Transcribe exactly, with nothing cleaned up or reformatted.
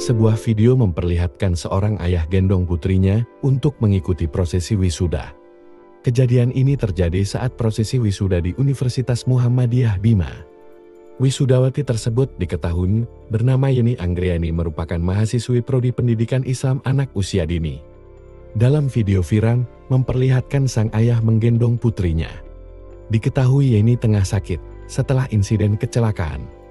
Sebuah video memperlihatkan seorang ayah gendong putrinya untuk mengikuti prosesi wisuda. Kejadian ini terjadi saat prosesi wisuda di Universitas Muhammadiyah Bima. Wisudawati tersebut diketahui bernama Yeni Anggriani merupakan mahasiswi Prodi Pendidikan Islam Anak Usia Dini. Dalam video viral, memperlihatkan sang ayah menggendong putrinya. Diketahui Yeni tengah sakit setelah insiden kecelakaan.